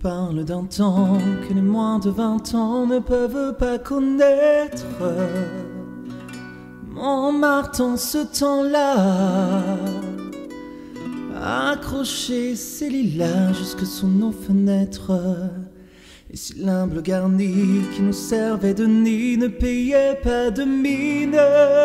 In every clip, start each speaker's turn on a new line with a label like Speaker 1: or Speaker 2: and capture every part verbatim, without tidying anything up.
Speaker 1: parle d'un temps que les moins de vingt ans ne peuvent pas connaître. Montmartre en ce temps-là accroché ses lilas jusque sous nos fenêtres. Et si l'humble garni qui nous servait de nid ne payait pas de mine,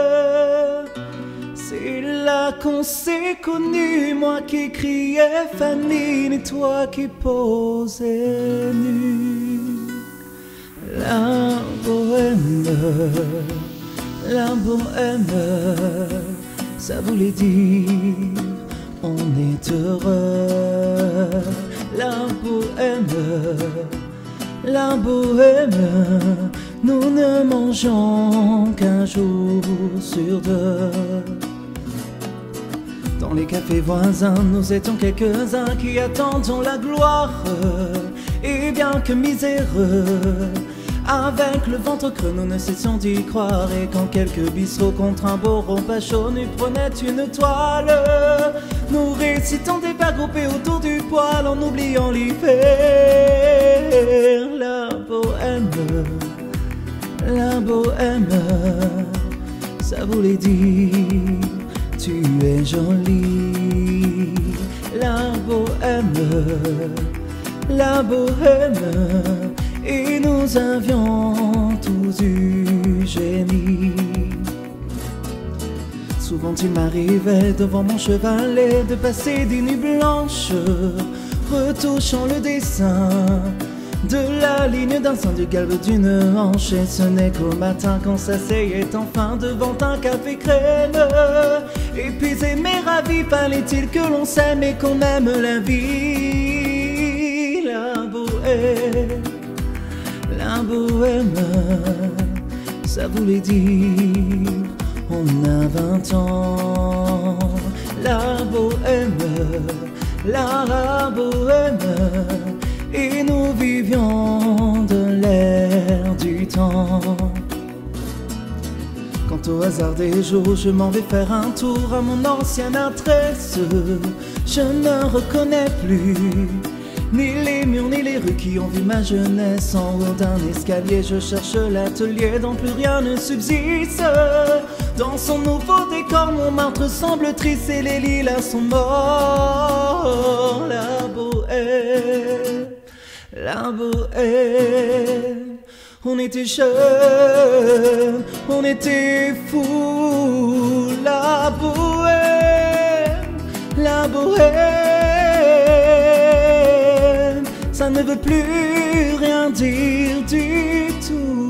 Speaker 1: c'est là qu'on s'est connus, moi qui criais famine et toi qui posais nu. La bohème, la bohème, ça voulait dire on est heureux. La bohème, la bohème, nous ne mangeons qu'un jour sur deux. Dans les cafés voisins, nous étions quelques-uns qui attendions la gloire. Et bien que miséreux, avec le ventre creux, nous ne cessions d'y croire. Et quand quelques bistrots contre un beau rompachot nous prenaient une toile, nous récitions des vers groupés autour du poêle en oubliant l'hiver. La bohème, la bohème, ça voulait dire tu es jolie. La bohème, la bohème, et nous avions tous du génie. Souvent il m'arrivait devant mon chevalet de passer des nuits blanches, retouchant le dessin de la ligne d'un sein du galbe d'une hanche. Et ce n'est qu'au matin qu'on s'asseyait enfin devant un café crème. Épuisé mais ravi, fallait-il que l'on s'aime et qu'on aime la vie. La bohème, la bohème, ça voulait dire on a vingt ans. La bohème, la bohème, et nous vivions de l'air du temps. Quant au hasard des jours, je m'en vais faire un tour à mon ancienne adresse. Je ne reconnais plus ni les murs ni les rues qui ont vu ma jeunesse. En haut d'un escalier, je cherche l'atelier dont plus rien ne subsiste. Dans son nouveau décor, Montmartre semble triste et les lilas sont morts. La bohème, la bohème, on était jeunes, on était fous. La bohème, la bohème, ça ne veut plus rien dire du tout.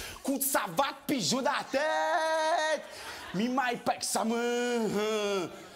Speaker 2: Ça va te pigeon dans la tête. Mi mai pek sa main.